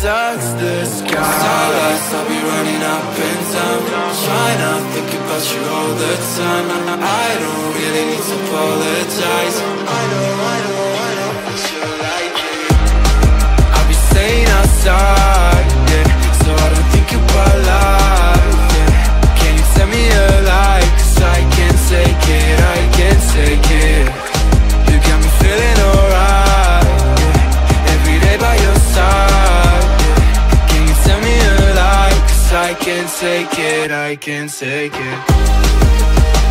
touch the sky. Starlights, I'll be running up and down, trying not to think about you all the time. I don't really need to apologize. I know that you like it. I'll be staying outside, yeah, so I don't think about life, yeah. Can you tell me a lie? 'Cause I can't take it, I can't take it. You got me feeling alright, yeah, every day by your side, yeah. Can you tell me a lie? 'Cause I can't take it, I can't take it.